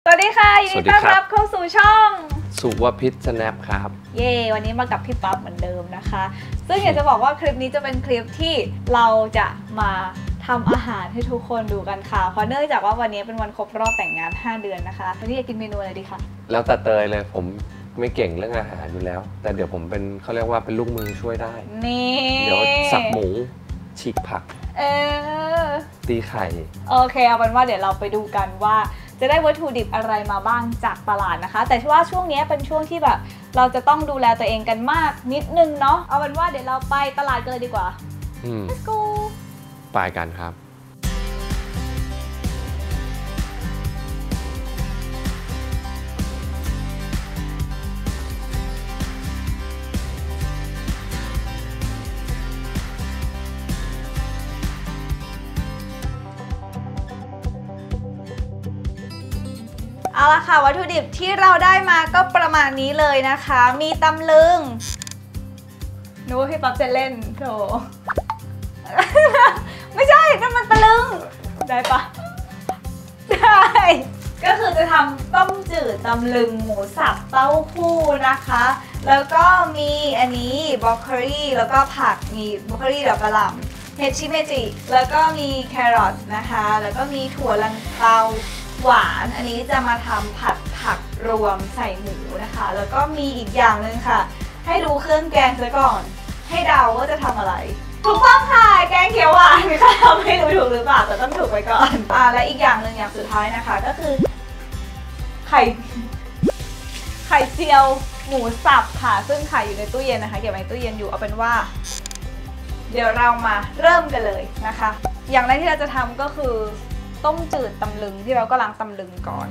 วัสดีค่ะยินดีต้อนรับเข้าสู่ช่องสุวพิษ Snap ครับเย่วันนี้มากับพี่ปั๊บเหมือนเดิมนะคะซึ่งอยากจะบอกว่าคลิปนี้จะเป็นคลิปที่เราจะมาทำอาหารให้ทุกคนดูกันค่ะเพราะเนื่องจากว่าวันนี้เป็นวันครบรอบแต่งงาน5 เดือนนะคะวันนี้อยากกินเมนูอะไรดีคะแล้วแต่เตยเลยผมไม่เก่งเรื่องอาหารอยู่แล้วแต่เดี๋ยวผมเป็นเขาเรียกว่าเป็นลูกมือช่วยได้นี่เดี๋ยวสับหมูฉีกผักตีไข่โอเคเอาเป็นว่าเดี๋ยวเราไปดูกันว่าจะได้วัตถุดิบอะไรมาบ้างจากตลาดนะคะแต่ว่าช่วงนี้เป็นช่วงที่แบบเราจะต้องดูแลตัวเองกันมากนิดนึงเนาะเอาเป็นว่าเดี๋ยวเราไปตลาดกันเลยดีกว่าLet's go ไปกันครับเอาละค่ะวัตถุดิบที่เราได้มาก็ประมาณนี้เลยนะคะมีตำลึงนึกว่าพี่ป๊อปจะเล่นโถ ไม่ใช่นั่นมันตะลึงได้ปะได้ก็คือจะทำต้มจืดตำลึงหมูสับเต้าหู้นะคะแล้วก็มีอันนี้บรอกโคลีแล้วก็ผักมีบรอกโคลีดอกกระหล่ำเห็ดชิเมจิแล้วก็มีแครอทนะคะแล้วก็มีถั่วลันเตาหวานอันนี้จะมาทำผัดผักรวมใส่หมูนะคะแล้วก็มีอีกอย่างหนึ่งค่ะให้ดูเครื่องแกงซะก่อนให้เดาว่าจะทำอะไรถูกต้องค่ะแกงเขียวหวานค่ะไม่รู้ถูกหรือเปล่าแต่ต้องถูกไปก่อนและอีกอย่างหนึ่งอย่างสุดท้ายนะคะก็คือไข่เจียวหมูสับค่ะซึ่งไข่อยู่ในตู้เย็นนะคะเก็บไว้ในตู้เย็นอยู่เอาเป็นว่าเดี๋ยวเรามาเริ่มกันเลยนะคะอย่างแรกที่เราจะทำก็คือต้มจืดตำลึงที่เราก็ล้างตำลึงก่อน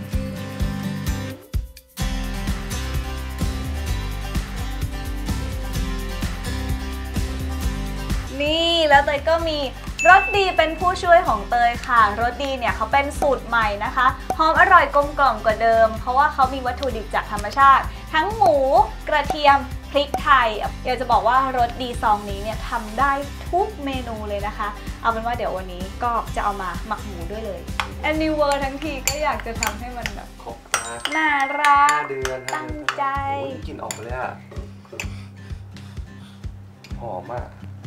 นี่แล้วเตยก็มีรสดีเป็นผู้ช่วยของเตยค่ะรสดีเนี่ยเขาเป็นสูตรใหม่นะคะหอมอร่อยกลมกล่อมกว่าเดิมเพราะว่าเขามีวัตถุดิบจากธรรมชาติทั้งหมูกระเทียมพริกไทยอยากจะบอกว่ารสดีซองนี้เนี่ยทำได้ทุกเมนูเลยนะคะเอาเป็นว่าเดี๋ยววันนี้ก็จะเอามาหมักหมูด้วยเลยแอนนิเวอร์ทั้งทีก็อยากจะทำให้มันแบบครบน่ารัก 5 เดือนตั้งใจกลิ่นออกมาเลยอะหอมมาก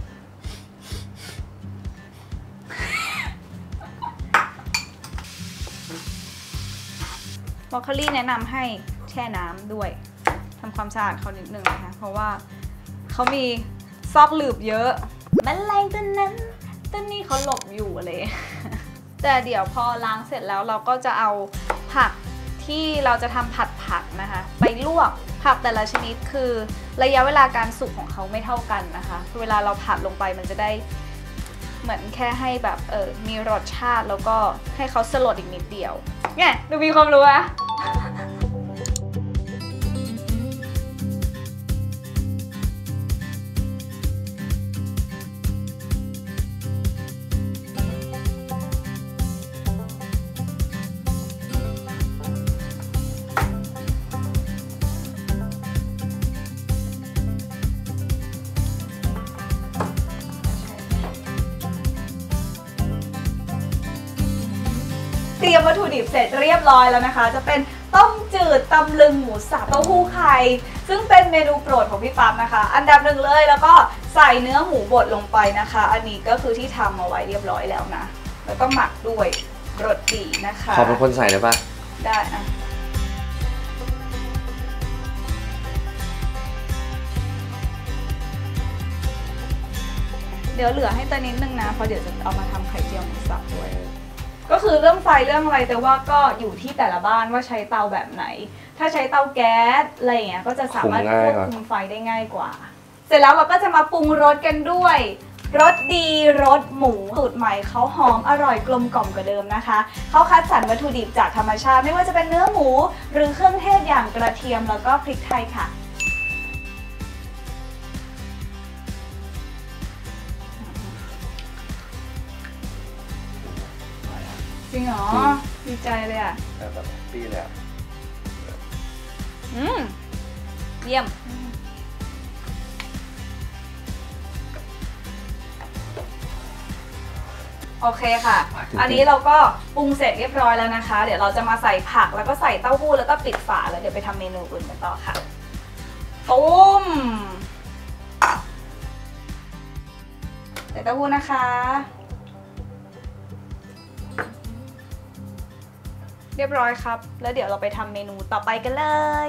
บรอกโคลีแนะนำให้แช่น้ำด้วยทำความสะอาดเขานิดนึงนะคะเพราะว่าเขามีซอกหลืบเยอะแมลงตัวนั้นตัวนี้เขาหลบอยู่เลยแต่เดี๋ยวพอล้างเสร็จแล้วเราก็จะเอาผักที่เราจะทำผัดผักนะคะไปลวกผักแต่ละชนิดคือระยะเวลาการสุกของเขาไม่เท่ากันนะคะเวลาเราผัดลงไปมันจะได้เหมือนแค่ให้แบบมีรสชาติแล้วก็ให้เขาสลดอีกนิดเดียวเนี่ยดูมีความรู้อะเตรียมวัตถุดิบเสร็จเรียบร้อยแล้วนะคะจะเป็นต้มจืดตำลึงหมูสับเต้าหู้ไข่ซึ่งเป็นเมนูโปรดของพี่ปั๊บนะคะอันดับหนึ่งเลยแล้วก็ใส่เนื้อหมูบดลงไปนะคะอันนี้ก็คือที่ทำมาไว้เรียบร้อยแล้วนะแล้วก็หมักด้วยรสดีนะคะขอเป็นคนใส่ได้ปะได้อะเดี๋ยวเหลือให้ตัวนิดนึงนะเพราะเดี๋ยวจะเอามาทำไข่เจียวหมูสับด้วยก็คือเรื่องไฟเรื่องอะไรแต่ว่าก็อยู่ที่แต่ละบ้านว่าใช้เตาแบบไหนถ้าใช้เตาแก๊สอะไรอย่างเงี้ยก็จะสามารถควบคุมไฟได้ง่ายกว่าเสร็จแล้วเราก็จะมาปรุงรสกันด้วยรสดีรสหมูสูตรใหม่เขาหอมอร่อยกลมกล่อมกว่าเดิมนะคะเขาคัดสรรวัตถุดิบจากธรรมชาติไม่ว่าจะเป็นเนื้อหมูหรือเครื่องเทศอย่างกระเทียมแล้วก็พริกไทยค่ะจริงเหรอดีใจเลยอ่ะแบบปีเลยอ่ะเยี่ยมโอเคค่ะ อันนี้เราก็ปรุงเสร็จเรียบร้อยแล้วนะคะ เดี๋ยวเราจะมาใส่ผักแล้วก็ใส่เต้าหู้แล้วก็ปิดฝาแล้วเดี๋ยวไปทำเมนูอื่นกันต่อค่ะตุ้มใส่เต้าหู้นะคะเรียบร้อยครับแล้วเดี๋ยวเราไปทำเมนูต่อไปกันเลย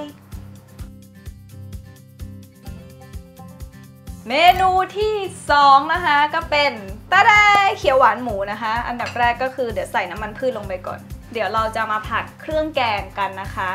เมนูที่2นะคะก็เป็นตะแดเขียวหวานหมูนะคะอันดับแรกก็คือเดี๋ยวใส่น้ำมันพืชลงไปก่อนเดี๋ยวเราจะมาผัดเครื่องแกงกันนะคะ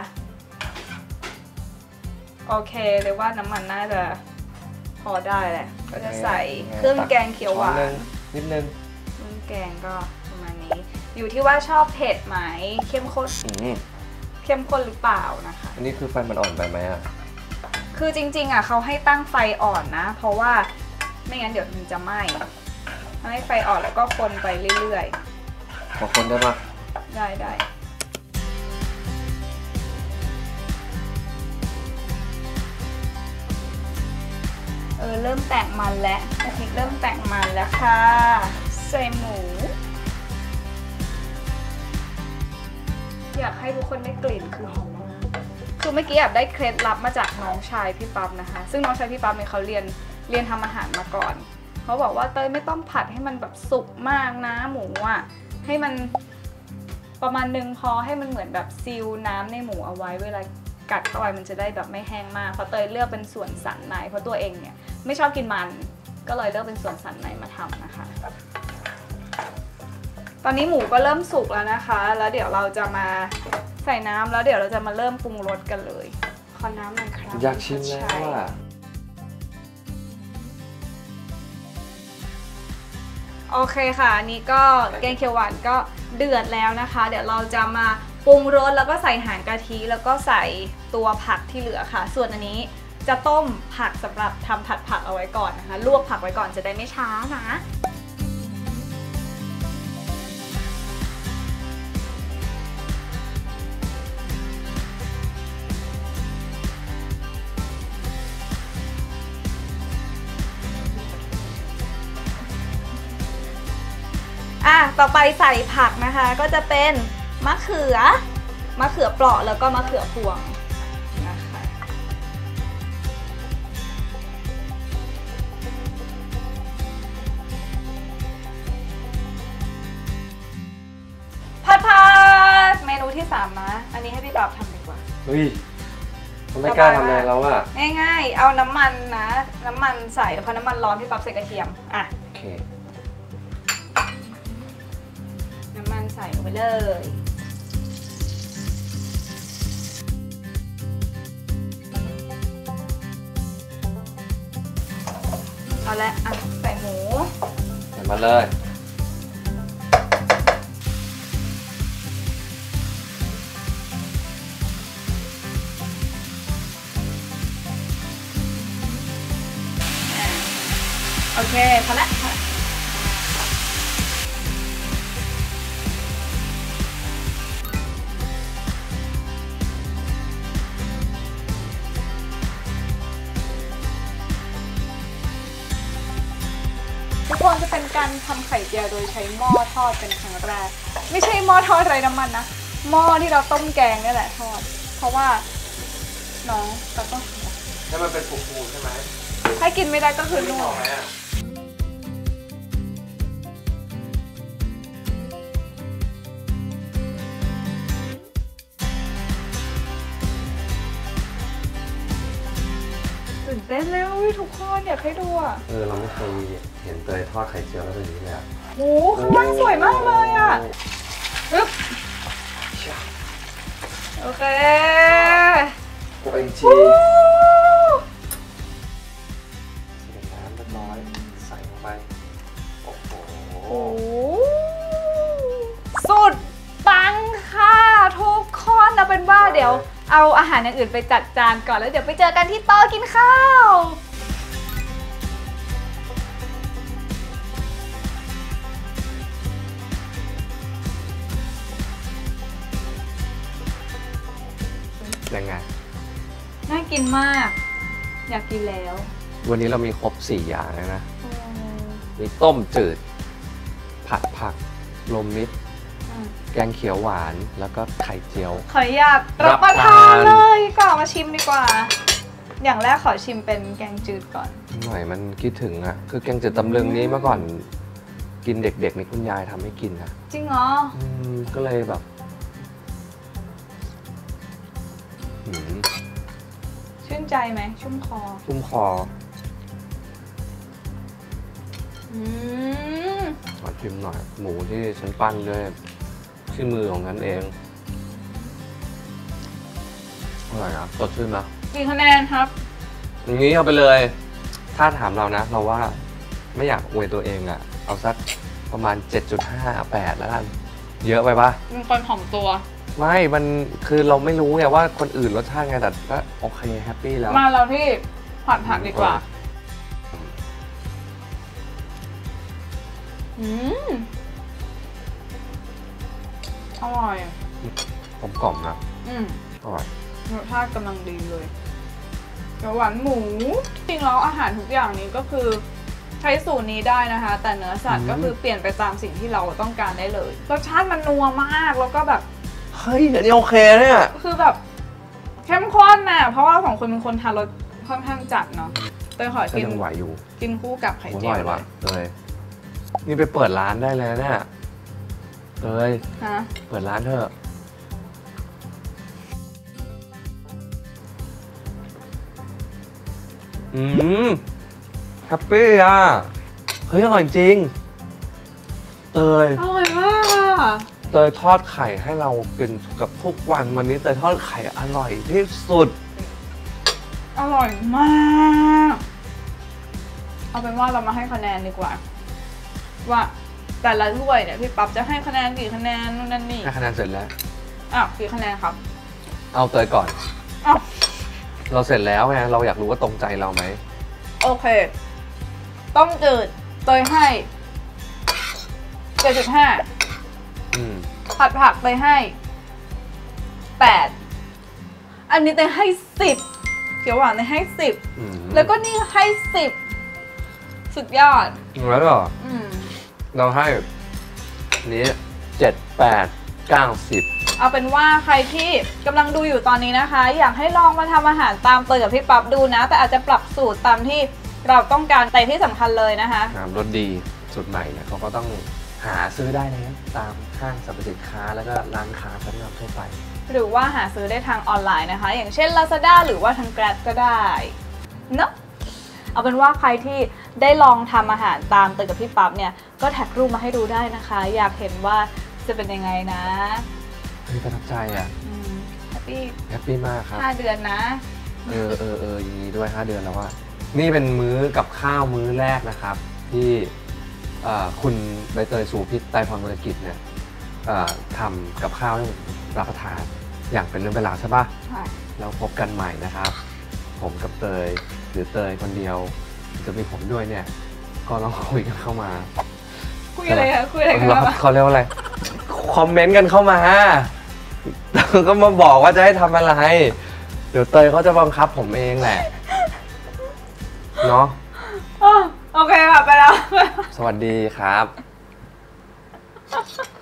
โอเคเลยว่าน้ำมันน่าจะพอได้แหละก็จะใส่เครื่องแกงเขียวหวานนิดนึงเครื่องแกงก็ประมาณนี้อยู่ที่ว่าชอบเผ็ดไหมเข้มข้นเข้มข้นหรือเปล่านะคะอันนี้คือไฟมันอ่อนไปไหมอ่ะคือจริงๆอ่ะเขาให้ตั้งไฟอ่อนนะเพราะว่าไม่งั้นเดี๋ยวมันจะไหม้ให้ไฟอ่อนแล้วก็คนไปเรื่อยๆขอคนได้ปะได้เริ่มแตกมันแล้วกะทิเริ่มแตกมันแล้วค่ะใส่หมูอยากให้ทุกคนได้กลิ่นคือหอมมากคือเมื่อกี้แอบได้เคล็ดลับมาจากน้องชายพี่ปั๊บนะคะซึ่งน้องชายพี่ปั๊บเนี่ยเขาเรียนทำอาหารมาก่อนเขาบอกว่าเต้ยไม่ต้องผัดให้มันแบบสุกมากนะหมูอ่ะให้มันประมาณนึงพอให้มันเหมือนแบบซีลน้ำในหมูเอาไว้เวลากัดเข้าไปมันจะได้แบบไม่แห้งมากเพราะเต้ยเลือกเป็นส่วนสันในเพราะตัวเองเนี่ยไม่ชอบกินมันก็เลยเลือกเป็นส่วนสันในมาทำนะคะตอนนี้หมูก็เริ่มสุกแล้วนะคะแล้วเดี๋ยวเราจะมาใส่น้ำแล้วเดี๋ยวเราจะมาเริ่มปรุงรสกันเลยขอน้ำหน่อยครับอยากชิมแล้วอ่ะโอเคค่ะอันนี้ก็แกงเขียวหวานก็เดือดแล้วนะคะเดี๋ยวเราจะมาปรุงรสแล้วก็ใส่หางกะทิแล้วก็ใส่ตัวผักที่เหลือค่ะส่วนอันนี้จะต้มผักสำหรับทำผัดผักเอาไว้ก่อนนะคะลวกผักไว้ก่อนจะได้ไม่ช้านะต่อไปใส่ผักนะคะก็จะเป็นมะเขือเปราะแล้วก็มะเขือพวงนะคะผัดเมนูที่3นะอันนี้ให้พี่ป๊อบทำดีกว่าเฮ้ยไม่กล้าทำอะไรแล้วอะง่ายๆเอาน้ำมันนะน้ำมันใส่พอน้ำมันร้อนพี่ป๊อบใส่กระเทียมโอเคน้ำมันใส่ลงไปเลยเอาละใส่หมูใส่มาเลยโอเคพอละทุกคนจะเป็นการทำไข่เจียวโดยใช้หม้อทอดเป็นครั้งแรกไม่ใช่หม้อทอดไร้น้ำมันนะหม้อที่เราต้มแกงนี่แหละทอดเพราะว่าน้องเราต้องให้มันเป็นฟูๆใช่ไหมถ้ากินไม่ได้ก็คือนุ่มตื่นเต้นเลยทุกคนอยากให้ดูอ่ะเราไม่เคยเห็นเตยทอดไข่เจียวแล้วเป็นอย่างนี้เลยอ่ะโอ้ข้างล่างสวยมากเลยอ่ะปึ๊บโอเคโอ้ยจีใส่น้ำเรียบร้อยใส่ลงไปโอ้โหสุดปังค่ะทุกคนเอาเป็นว่าเดี๋ยวเอาอาหารอย่างอื่นไปจัดจานก่อนแล้วเดี๋ยวไปเจอกันที่โต๊ะกินข้าวยังไงน่ากินมากอยากกินแล้ววันนี้เรามีครบ4 อย่างแล้วนะมีต้มจืดผัดผักรวมมิตรแกงเขียวหวานแล้วก็ไข่เจียวขออนุญาตรับประทานเลยก่อนมาชิมดีกว่าอย่างแรกขอชิมเป็นแกงจืดก่อนหน่อยมันคิดถึงอะคือแกงจืดตำลึงนี้เมื่อก่อนกินเด็กๆในคุณยายทำให้กินนะจริงเหรอก็เลยแบบชื่นใจไหมชุ่มคอขอชิมหน่อยหมูที่ฉันปั้นด้วยที่มือของฉันเองอร่อยนะสดชื่นนะกี่คะแนนครับอย่างนี้เอาไปเลยถ้าถามเรานะเราว่าไม่อยากอวยตัวเองอะเอาสักประมาณ 7.5 8แล้วกันเยอะไปปะเป็นคนถ่อมตัวไม่มันคือเราไม่รู้ไงว่าคนอื่นรสชาติไงแต่ก็โอเคแฮปปี้แล้วมาเราที่ผัดดีกว่าอร่อยกลมๆนะอร่อยรสชาติกำลังดีเลยหวานหมูจริงแล้วอาหารทุกอย่างนี้ก็คือใช้สูตรนี้ได้นะคะแต่เนื้อสัตว์ก็คือเปลี่ยนไปตามสิ่งที่เราต้องการได้เลยรสชาติมันนัวมากแล้วก็แบบเฮ้ยอันนี้โอเคเนี่ยคือแบบเข้มข้นน่ะเพราะว่าของคนเป็นคนทานรสค่อนข้างจัดเนาะเตยขอกินยังไหวอยู่กินคู่กับไข่เจียวเลยนี่ไปเปิดร้านได้เลยเนี่ยเลยเปิดร้านเถอะแฮปปี้อ่ะเฮ้ยอร่อยจริงเตยอร่อยมากเตยทอดไข่ให้เรากินกับทุกวันวันนี้เตยทอดไข่อร่อยที่สุดอร่อยมากเอาเป็นว่าเรามาให้คะแนนดีกว่าว่าแต่ละถ้วยเนี่ยพี่ปั๊บจะให้คะแนนกี่คะแนนนู่นนั่นนี่ให้คะแนนเสร็จแล้วกี่คะแนนครับเอาเตยก่อนเราเสร็จแล้วไงเราอยากรู้ว่าตรงใจเราไหมโอเคต้มจืดเตยให้ 7.5 ผัดผักเตยให้ 8 อันนี้เตยให้ 10เขียวหวานเตยให้ 10แล้วก็นี่ให้10สุดยอดแล้วก็เราให้นี้7 8 9 10 เอาเป็นว่าใครที่กำลังดูอยู่ตอนนี้นะคะอยากให้ลองมาทำอาหารตามเตยกับพี่ปั๊บดูนะแต่อาจจะปรับสูตรตามที่เราต้องการแต่ที่สำคัญเลยนะคะรสดีสูตรใหม่เนี่ยเขาก็ต้องหาซื้อได้นะตามห้างสรรพสินค้าแล้วก็ร้านค้าชั้นนำทั่วไปหรือว่าหาซื้อได้ทางออนไลน์นะคะอย่างเช่น Lazada หรือว่าทาง Grab ก็ได้เนาะเอาเป็นว่าใครที่ได้ลองทำอาหารตามเตยกับพี่ปั๊บเนี่ยก็แท็กรูปมาให้ดูได้นะคะอยากเห็นว่าจะเป็นยังไงนะประทับใจอ่ะแฮปปี้มากครับ 5 เดือนนะอย่างนี้ด้วย5 เดือนแล้วว่านี่เป็นมื้อกับข้าวมื้อแรกนะครับที่คุณใบเตยสู่พิษไตรพรมรกิจเนี่ยทำกับข้าวรับประทานอย่างเป็นเรื่องเวลาใช่ปะแล้วพบกันใหม่นะครับผมกับเตยหรือเตยคนเดียวจะมีผมด้วยเนี่ยก็ลองคุยกันเข้ามาคุยอะไรคะคุยอะไรกันเขาเรียกว่าอะไรคอมเมนต์กันเข้ามาก็มาบอกว่าจะให้ทำอะไรเดี๋ยวเตยเขาจะบังคับผมเองแหละเนาะโอเคค่ะไปแล้วสวัสดีครับ